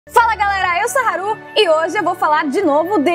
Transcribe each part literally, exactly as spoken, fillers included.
Fala galera, eu sou a Haru e hoje eu vou falar de novo de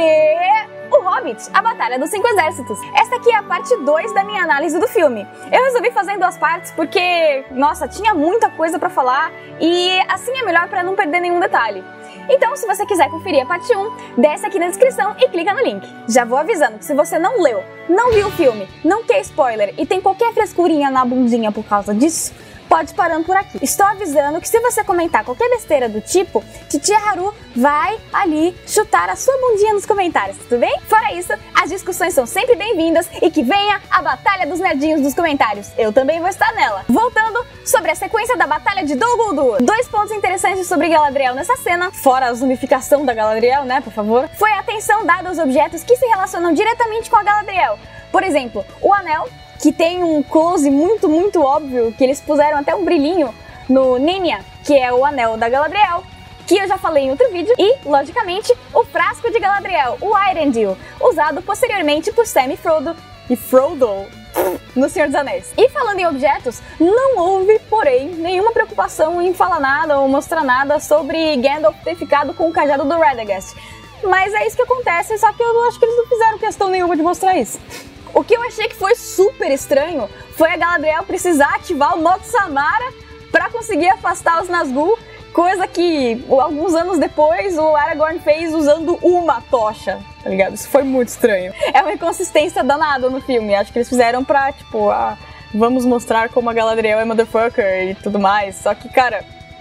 O Hobbit, A Batalha dos Cinco Exércitos. Esta aqui é a parte dois da minha análise do filme. Eu resolvi fazer em duas partes porque, nossa, tinha muita coisa pra falar e assim é melhor pra não perder nenhum detalhe. Então, se você quiser conferir a parte um, desce aqui na descrição e clica no link. Já vou avisando que se você não leu, não viu o filme, não quer spoiler e tem qualquer frescurinha na bundinha por causa disso, pode ir parando por aqui. Estou avisando que se você comentar qualquer besteira do tipo, Titia Haru vai ali chutar a sua bundinha nos comentários, tudo bem? Fora isso, as discussões são sempre bem-vindas e que venha a Batalha dos Nerdinhos dos comentários. Eu também vou estar nela. Voltando sobre a sequência da Batalha de Dol Guldur. Dois pontos interessantes sobre Galadriel nessa cena, fora a zumbificação da Galadriel, né, por favor, foi a atenção dada aos objetos que se relacionam diretamente com a Galadriel. Por exemplo, o anel, que tem um close muito, muito óbvio, que eles puseram até um brilhinho no Nenya, que é o anel da Galadriel, que eu já falei em outro vídeo, e, logicamente, o frasco de Galadriel, o Eärendil, usado posteriormente por Sam e Frodo, e Frodo no Senhor dos Anéis. E falando em objetos, não houve, porém, nenhuma preocupação em falar nada ou mostrar nada sobre Gandalf ter ficado com o cajado do Radagast. Mas é isso que acontece, só que eu acho que eles não fizeram questão nenhuma de mostrar isso. O que eu achei que foi super estranho foi a Galadriel precisar ativar o modo Samara pra conseguir afastar os Nazgûl, coisa que alguns anos depois o Aragorn fez usando uma tocha, tá ligado? Isso foi muito estranho. É uma inconsistência danada no filme, acho que eles fizeram pra, tipo, ah, vamos mostrar como a Galadriel é motherfucker e tudo mais, só que, cara,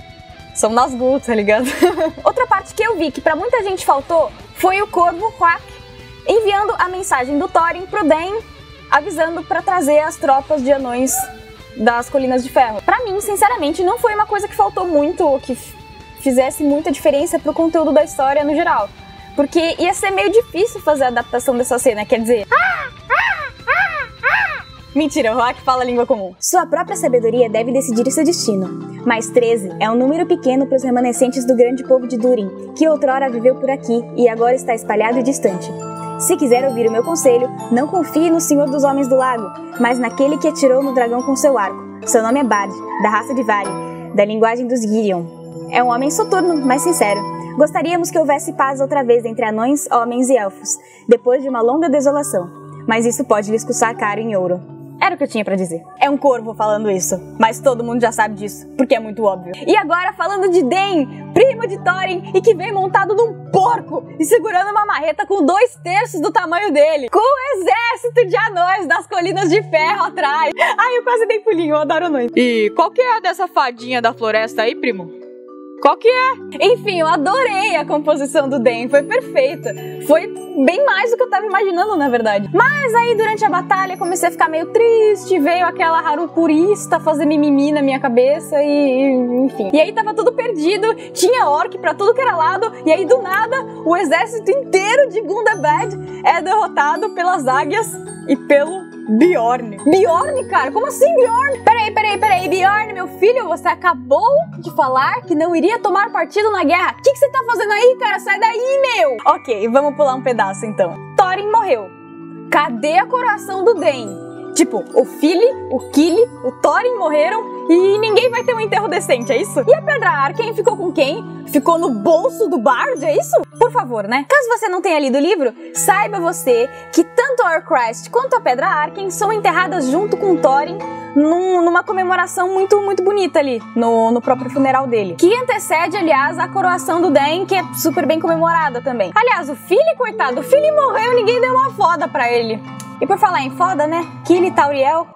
são Nazgûl, tá ligado? Outra parte que eu vi que pra muita gente faltou foi o Corvo Quack enviando a mensagem do Thorin pro Den, avisando pra trazer as tropas de anões das Colinas de Ferro. Pra mim, sinceramente, não foi uma coisa que faltou muito ou que fizesse muita diferença pro conteúdo da história no geral. Porque ia ser meio difícil fazer a adaptação dessa cena, quer dizer... Ah, ah, ah, ah. Mentira, o Rock fala língua comum. Sua própria sabedoria deve decidir o seu destino. Mas treze é um número pequeno para os remanescentes do grande povo de Durin, que outrora viveu por aqui e agora está espalhado e distante. Se quiser ouvir o meu conselho, não confie no Senhor dos Homens do Lago, mas naquele que atirou no dragão com seu arco. Seu nome é Bard, da raça de Vari, da linguagem dos Gideon. É um homem soturno, mas sincero. Gostaríamos que houvesse paz outra vez entre anões, homens e elfos, depois de uma longa desolação. Mas isso pode lhes custar caro em ouro. Era o que eu tinha pra dizer. É um corvo falando isso, mas todo mundo já sabe disso, porque é muito óbvio. E agora falando de Den, primo de Thorin, e que vem montado num porco e segurando uma marreta com dois terços do tamanho dele, com um exército de anões das Colinas de Ferro atrás. Ai, eu quase dei pulinho, eu adoro anões. E qual que é dessa fadinha da floresta aí, primo? Qual que é? Enfim, eu adorei a composição do Den, foi perfeita. Foi bem mais do que eu tava imaginando, na verdade. Mas aí, durante a batalha, comecei a ficar meio triste, veio aquela Haru purista fazer mimimi na minha cabeça e, enfim. E aí tava tudo perdido, tinha orc pra tudo que era lado, e aí, do nada, o exército inteiro de Gundabad é derrotado pelas águias e pelo Bjorn. Bjorn, cara? Como assim, Bjorn? Peraí, peraí, peraí, Bjorn, meu filho, você acabou de falar que não iria tomar partido na guerra. O que, que você tá fazendo aí, cara? Sai daí, meu! Ok, vamos pular um pedaço, então. Thorin morreu. Cadê a coroação do Den? Tipo, o Fili, o Kili, o Thorin morreram e ninguém vai ter um enterro decente, é isso? E a Pedra Arken ficou com quem? Ficou no bolso do Bard, é isso? Por favor, né? Caso você não tenha lido o livro, saiba você que tanto a Orcrest quanto a Pedra Arken são enterradas junto com Thorin num, numa comemoração muito, muito bonita ali, no, no próprio funeral dele. Que antecede, aliás, a coroação do Den, que é super bem comemorada também. Aliás, o Fili, coitado, o Fili morreu e ninguém deu uma foda pra ele. E por falar em foda, né? Kili Tauriel.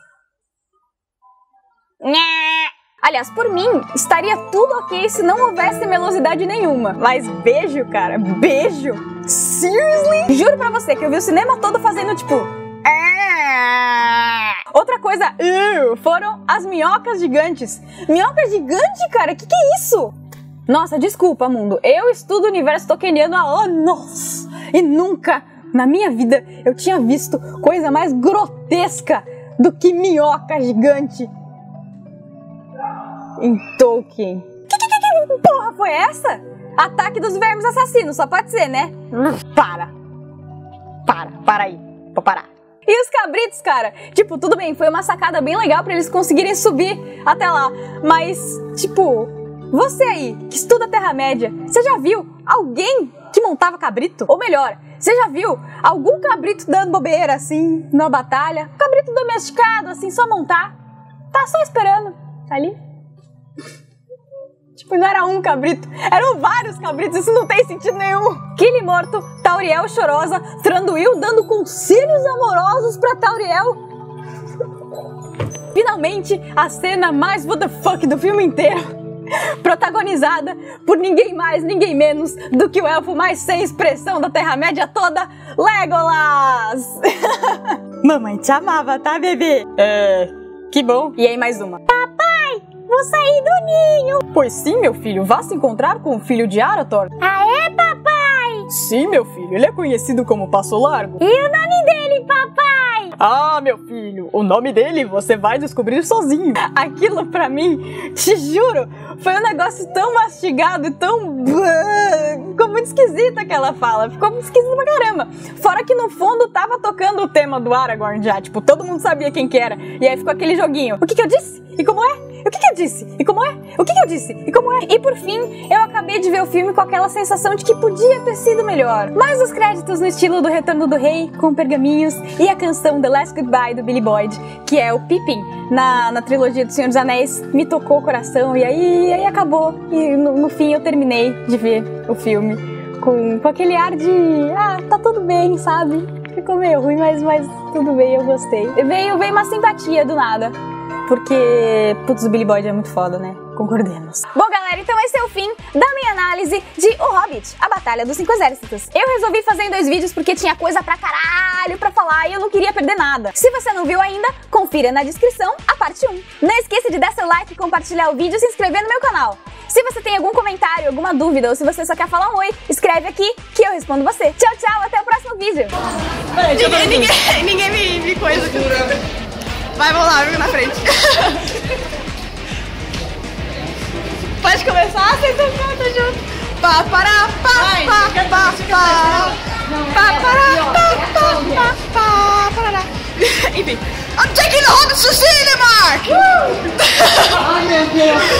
Aliás, por mim, estaria tudo ok se não houvesse melosidade nenhuma. Mas beijo, cara, beijo. Seriously? Juro pra você que eu vi o cinema todo fazendo tipo... Outra coisa, foram as minhocas gigantes. Minhoca gigante, cara? Que que é isso? Nossa, desculpa, mundo. Eu estudo o universo tolkieniano há anos. E nunca... na minha vida, eu tinha visto coisa mais grotesca do que minhoca gigante em Tolkien. Que, que, que, que porra foi essa? Ataque dos vermes assassinos, só pode ser, né? Para. Para, para aí. Vou parar. E os cabritos, cara? Tipo, tudo bem, foi uma sacada bem legal pra eles conseguirem subir até lá. Mas, tipo, você aí que estuda a Terra-média, você já viu alguém que montava cabrito? Ou melhor, você já viu algum cabrito dando bobeira assim, numa batalha? Cabrito domesticado, assim, só montar. Tá só esperando, ali. Tipo, não era um cabrito, eram vários cabritos, isso não tem sentido nenhum. Killy morto, Tauriel chorosa, Thranduil dando conselhos amorosos pra Tauriel. Finalmente, a cena mais what the fuck do filme inteiro. Protagonizada por ninguém mais, ninguém menos do que o elfo mais sem expressão da Terra-média toda, Legolas! Mamãe te amava, tá, bebê? É... que bom. E aí, mais uma. Papai, vou sair do ninho. Pois sim, meu filho, vá se encontrar com o filho de Arathorn. Ah, é, papai? Sim, meu filho, ele é conhecido como Passo Largo. E o nome dele, papai? Ah, meu filho, o nome dele você vai descobrir sozinho. Aquilo pra mim, te juro, foi um negócio tão mastigado e tão... Ficou muito esquisita aquela fala, ficou esquisita pra caramba. Fora que no fundo tava tocando o tema do Aragorn já, tipo, todo mundo sabia quem que era. E aí ficou aquele joguinho. O que que eu disse? E como é? O que que eu disse? E como é? O que que eu disse? E como é? E por fim, eu acabei de ver o filme com aquela sensação de que podia ter sido melhor. Mas os créditos no estilo do Retorno do Rei, com pergaminhos, e a canção The Last Goodbye do Billy Boyd, que é o Pippin na, na trilogia do Senhor dos Anéis, me tocou o coração e aí, aí acabou. E no, no fim eu terminei de ver o filme com, com aquele ar de, ah, tá tudo bem, sabe? Ficou meio ruim, mas, mas tudo bem, eu gostei. Veio, veio uma simpatia do nada. Porque, putz, o Billy Boyd é muito foda, né? Concordemos. Bom, galera, então esse é o fim da minha análise de O Hobbit, a Batalha dos Cinco Exércitos. Eu resolvi fazer em dois vídeos porque tinha coisa pra caralho pra falar e eu não queria perder nada. Se você não viu ainda, confira na descrição a parte um. Não esqueça de dar seu like, compartilhar o vídeo e se inscrever no meu canal. Se você tem algum comentário, alguma dúvida ou se você só quer falar um oi, escreve aqui que eu respondo você. Tchau, tchau, até o próximo vídeo. Ninguém, ninguém, ninguém me, me coisa. Vai, vamos lá, vem na frente. Pode começar? Vocês estão prontos junto. Pá, pará, pá, pá, pá, pá. Pá, pará, pá, pá, pá, pá, parará. Enfim. I'm taking the Hobbits to cinema! Ai, meu Deus.